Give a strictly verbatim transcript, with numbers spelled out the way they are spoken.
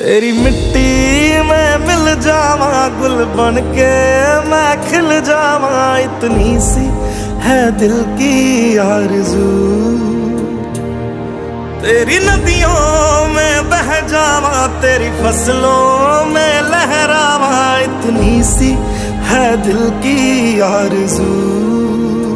तेरी मिट्टी में मिल जावा, गुल बन के मैं खिल जावा, इतनी सी है दिल की आरज़ू। तेरी नदियों में बह जावा, तेरी फसलों में लहरावा, इतनी सी है दिल की आरज़ू।